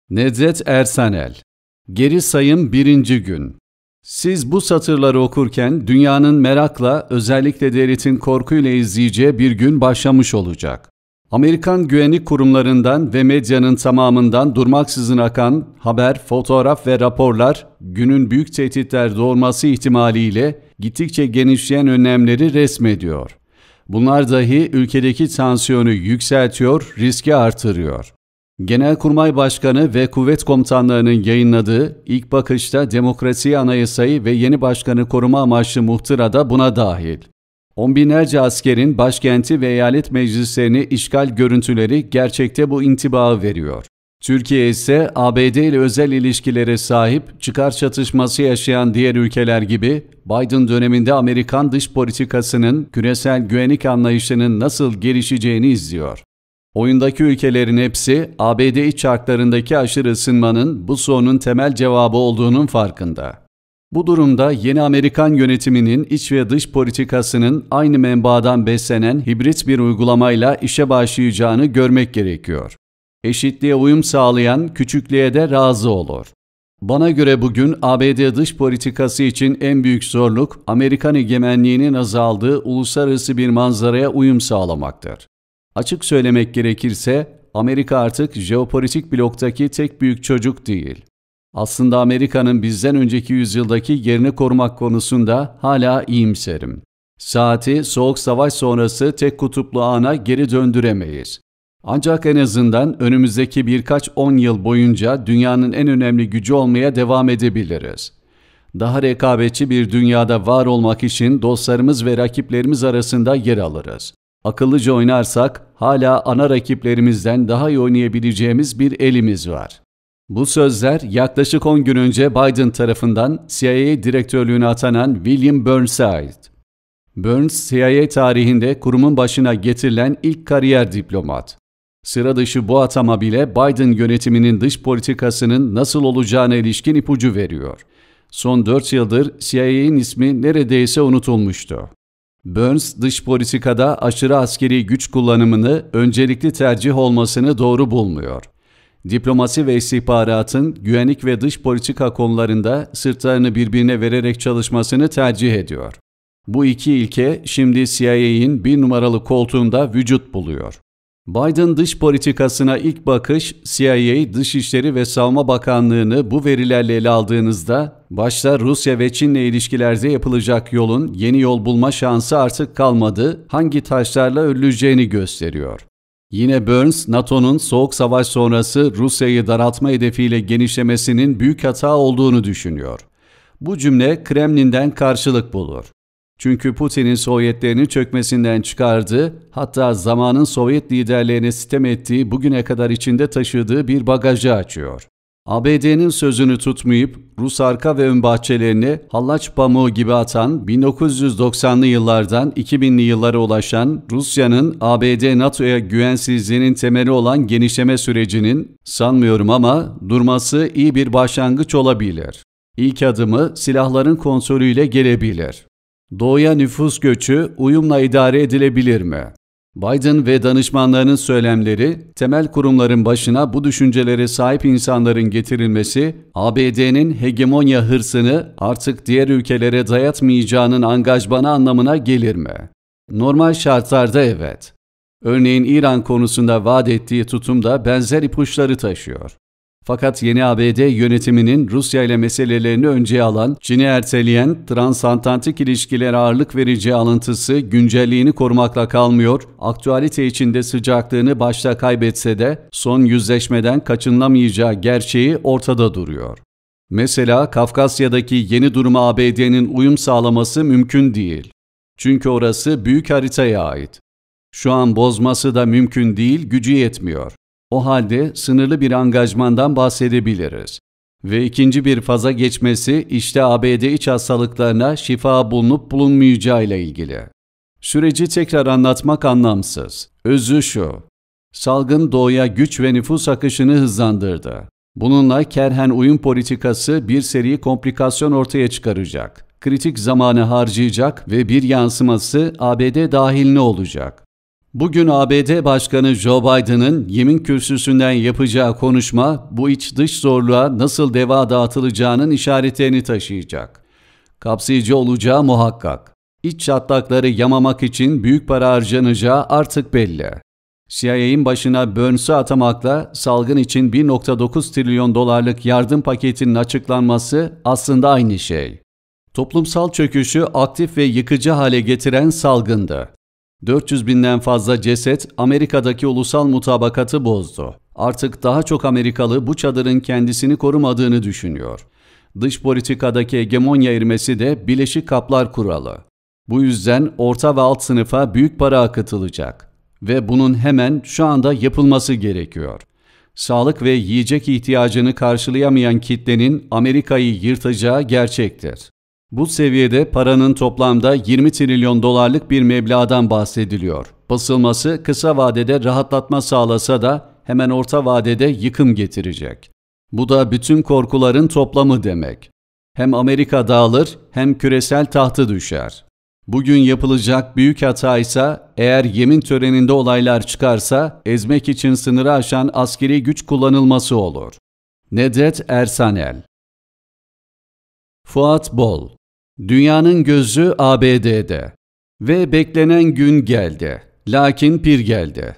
Nedret Ersanel. Geri sayım 1. gün. Siz bu satırları okurken dünyanın merakla, özellikle devletin korkuyla izleyeceği bir gün başlamış olacak. Amerikan güvenlik kurumlarından ve medyanın tamamından durmaksızın akan haber, fotoğraf ve raporlar günün büyük tehditler doğurması ihtimaliyle gittikçe genişleyen önlemleri resmediyor. Bunlar dahi ülkedeki tansiyonu yükseltiyor, riski artırıyor. Genelkurmay Başkanı ve kuvvet komutanlarının yayınladığı ilk bakışta demokrasi anayasayı ve yeni başkanı koruma amaçlı muhtıra da buna dahil. On binlerce askerin başkenti ve eyalet meclislerini işgal görüntüleri gerçekte bu intibağı veriyor. Türkiye ise ABD ile özel ilişkilere sahip, çıkar çatışması yaşayan diğer ülkeler gibi Biden döneminde Amerikan dış politikasının küresel güvenlik anlayışının nasıl gelişeceğini izliyor. Oyundaki ülkelerin hepsi ABD iç çarklarındaki aşırı ısınmanın bu sorunun temel cevabı olduğunun farkında. Bu durumda yeni Amerikan yönetiminin iç ve dış politikasının aynı menbaadan beslenen hibrit bir uygulamayla işe başlayacağını görmek gerekiyor. Eşitliğe uyum sağlayan küçüklüğe de razı olur. Bana göre bugün ABD dış politikası için en büyük zorluk Amerikan egemenliğinin azaldığı uluslararası bir manzaraya uyum sağlamaktır. Açık söylemek gerekirse Amerika artık jeopolitik bloktaki tek büyük çocuk değil. Aslında Amerika'nın bizden önceki yüzyıldaki yerini korumak konusunda hala iyimserim. Saati Soğuk Savaş sonrası tek kutuplu ana geri döndüremeyiz. Ancak en azından önümüzdeki birkaç 10 yıl boyunca dünyanın en önemli gücü olmaya devam edebiliriz. Daha rekabetçi bir dünyada var olmak için dostlarımız ve rakiplerimiz arasında yer alırız. Akıllıca oynarsak hala ana rakiplerimizden daha iyi oynayabileceğimiz bir elimiz var. Bu sözler yaklaşık 10 gün önce Biden tarafından CIA direktörlüğüne atanan William Burns'e ait. Burns, CIA tarihinde kurumun başına getirilen ilk kariyer diplomat. Sıra dışı bu atama bile Biden yönetiminin dış politikasının nasıl olacağına ilişkin ipucu veriyor. Son 4 yıldır CIA'nin ismi neredeyse unutulmuştu. Burns, dış politikada aşırı askeri güç kullanımını öncelikli tercih olmasını doğru bulmuyor. Diplomasi ve istihbaratın güvenlik ve dış politika konularında sırtlarını birbirine vererek çalışmasını tercih ediyor. Bu iki ilke şimdi CIA'nin bir numaralı koltuğunda vücut buluyor. Biden dış politikasına ilk bakış, CIA, Dışişleri ve Savunma Bakanlığı'nı bu verilerle ele aldığınızda, başta Rusya ve Çin'le ilişkilerde yapılacak yolun yeni yol bulma şansı artık kalmadı, hangi taşlarla örüleceğini gösteriyor. Yine Burns, NATO'nun Soğuk Savaş sonrası Rusya'yı daraltma hedefiyle genişlemesinin büyük hata olduğunu düşünüyor. Bu cümle Kremlin'den karşılık bulur. Çünkü Putin'in Sovyetlerini çökmesinden çıkardığı, hatta zamanın Sovyet liderlerine sitem ettiği bugüne kadar içinde taşıdığı bir bagajı açıyor. ABD'nin sözünü tutmayıp Rus arka ve ön bahçelerini hallaç pamuğu gibi atan 1990'lı yıllardan 2000'li yıllara ulaşan Rusya'nın ABD-NATO'ya güvensizliğinin temeli olan genişleme sürecinin, sanmıyorum ama, durması iyi bir başlangıç olabilir. İlk adımı silahların kontrolüyle gelebilir. Doğuya nüfus göçü uyumla idare edilebilir mi? Biden ve danışmanlarının söylemleri, temel kurumların başına bu düşüncelere sahip insanların getirilmesi, ABD'nin hegemonya hırsını artık diğer ülkelere dayatmayacağının angajmanı anlamına gelir mi? Normal şartlarda evet. Örneğin İran konusunda vaat ettiği tutum da benzer ipuçları taşıyor. Fakat yeni ABD yönetiminin Rusya ile meselelerini önceye alan, Çin'i erteleyen, transatlantik ilişkilere ağırlık vereceği alıntısı güncelliğini korumakla kalmıyor, aktüalite içinde sıcaklığını başta kaybetse de son yüzleşmeden kaçınılamayacağı gerçeği ortada duruyor. Mesela Kafkasya'daki yeni duruma ABD'nin uyum sağlaması mümkün değil. Çünkü orası büyük haritaya ait. Şu an bozması da mümkün değil, gücü yetmiyor. O halde sınırlı bir angajmandan bahsedebiliriz. Ve ikinci bir faza geçmesi işte ABD iç hastalıklarına şifa bulunup bulunmayacağıyla ilgili. Süreci tekrar anlatmak anlamsız. Özü şu: salgın doğuya güç ve nüfus akışını hızlandırdı. Bununla kerhen uyum politikası bir seri komplikasyon ortaya çıkaracak. Kritik zamanı harcayacak ve bir yansıması ABD dahiline olacak. Bugün ABD Başkanı Joe Biden'ın yemin kürsüsünden yapacağı konuşma bu iç dış zorluğa nasıl deva dağıtılacağının işaretlerini taşıyacak. Kapsayıcı olacağı muhakkak. İç çatlakları yamamak için büyük para harcanacağı artık belli. CIA'in başına Burns'u atamakla salgın için 1,9 trilyon dolarlık yardım paketinin açıklanması aslında aynı şey. Toplumsal çöküşü aktif ve yıkıcı hale getiren salgındı. 400 binden fazla ceset Amerika'daki ulusal mutabakatı bozdu. Artık daha çok Amerikalı bu çadırın kendisini korumadığını düşünüyor. Dış politikadaki hegemonya erimesi de Birleşik Kaplar Kuralı. Bu yüzden orta ve alt sınıfa büyük para akıtılacak. Ve bunun hemen şu anda yapılması gerekiyor. Sağlık ve yiyecek ihtiyacını karşılayamayan kitlenin Amerika'yı yırtacağı gerçektir. Bu seviyede paranın toplamda 20 trilyon dolarlık bir meblağdan bahsediliyor. Basılması kısa vadede rahatlatma sağlasa da hemen orta vadede yıkım getirecek. Bu da bütün korkuların toplamı demek. Hem Amerika dağılır hem küresel tahtı düşer. Bugün yapılacak büyük hata ise eğer yemin töreninde olaylar çıkarsa ezmek için sınırı aşan askeri güç kullanılması olur. Nedret Ersanel. Fuat Bol. Dünyanın gözü ABD'de. Ve beklenen gün geldi. Lakin pir geldi.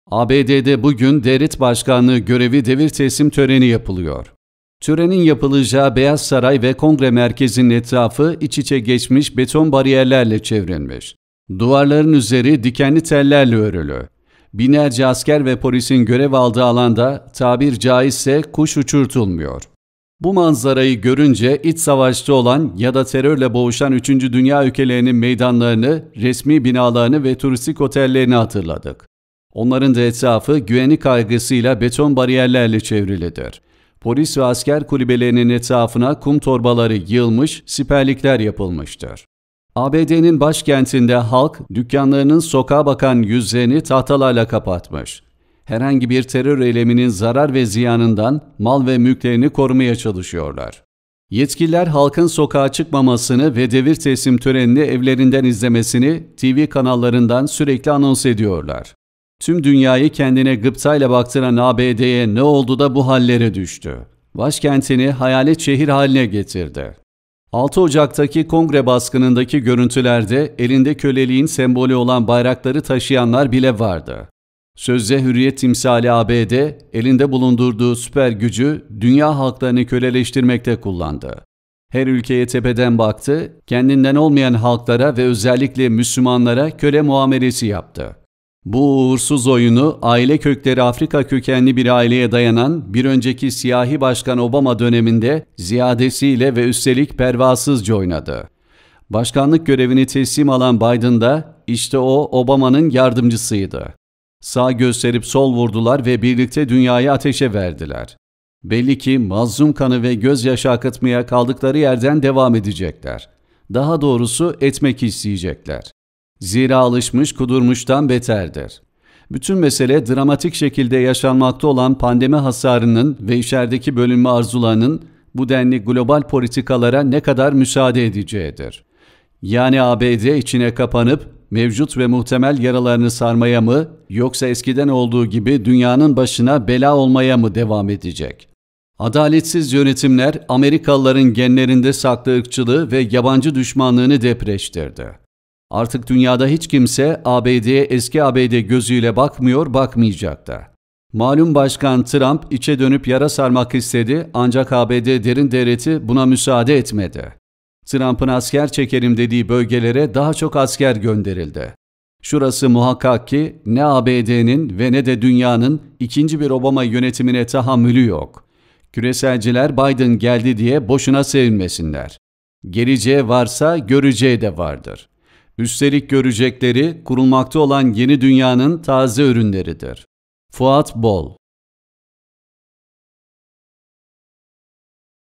ABD'de bugün devlet başkanlığı görevi devir teslim töreni yapılıyor. Törenin yapılacağı Beyaz Saray ve Kongre Merkezi'nin etrafı iç içe geçmiş beton bariyerlerle çevrilmiş. Duvarların üzeri dikenli tellerle örülü. Binlerce asker ve polisin görev aldığı alanda tabir caizse kuş uçurtulmuyor. Bu manzarayı görünce iç savaşta olan ya da terörle boğuşan 3. Dünya ülkelerinin meydanlarını, resmi binalarını ve turistik otellerini hatırladık. Onların da etrafı güvenlik kaygısıyla beton bariyerlerle çevrilidir. Polis ve asker kulübelerinin etrafına kum torbaları yığılmış, siperlikler yapılmıştır. ABD'nin başkentinde halk dükkanlarının sokağa bakan yüzlerini tahtalarla kapatmış. Herhangi bir terör eyleminin zarar ve ziyanından mal ve mülklerini korumaya çalışıyorlar. Yetkililer halkın sokağa çıkmamasını ve devir teslim törenini evlerinden izlemesini TV kanallarından sürekli anons ediyorlar. Tüm dünyayı kendine gıptayla baktıran ABD'ye ne oldu da bu hallere düştü? Başkentini hayalet şehir haline getirdi. 6 Ocak'taki kongre baskınındaki görüntülerde elinde köleliğin sembolü olan bayrakları taşıyanlar bile vardı. Sözde hürriyet timsali ABD, elinde bulundurduğu süper gücü dünya halklarını köleleştirmekte kullandı. Her ülkeye tepeden baktı, kendinden olmayan halklara ve özellikle Müslümanlara köle muamelesi yaptı. Bu uğursuz oyunu aile kökleri Afrika kökenli bir aileye dayanan bir önceki siyahi başkan Obama döneminde ziyadesiyle ve üstelik pervasızca oynadı. Başkanlık görevini teslim alan Biden da işte o Obama'nın yardımcısıydı. Sağ gösterip sol vurdular ve birlikte dünyayı ateşe verdiler. Belli ki mazlum kanı ve gözyaşı akıtmaya kaldıkları yerden devam edecekler. Daha doğrusu etmek isteyecekler. Zira alışmış kudurmuştan beterdir. Bütün mesele dramatik şekilde yaşanmakta olan pandemi hasarının ve içerideki bölünme arzularının bu denli global politikalara ne kadar müsaade edeceğidir. Yani ABD içine kapanıp mevcut ve muhtemel yaralarını sarmaya mı yoksa eskiden olduğu gibi dünyanın başına bela olmaya mı devam edecek? Adaletsiz yönetimler Amerikalıların genlerinde saklı ırkçılığı ve yabancı düşmanlığını depreştirdi. Artık dünyada hiç kimse ABD'ye eski ABD gözüyle bakmıyor, bakmayacak da. Malum Başkan Trump içe dönüp yara sarmak istedi ancak ABD derin devleti buna müsaade etmedi. Trump'ın asker çekerim dediği bölgelere daha çok asker gönderildi. Şurası muhakkak ki ne ABD'nin ve ne de dünyanın ikinci bir Obama yönetimine tahammülü yok. Küreselciler Biden geldi diye boşuna sevinmesinler. Geleceği varsa göreceği de vardır. Üstelik görecekleri kurulmakta olan yeni dünyanın taze ürünleridir. Fuat Bol.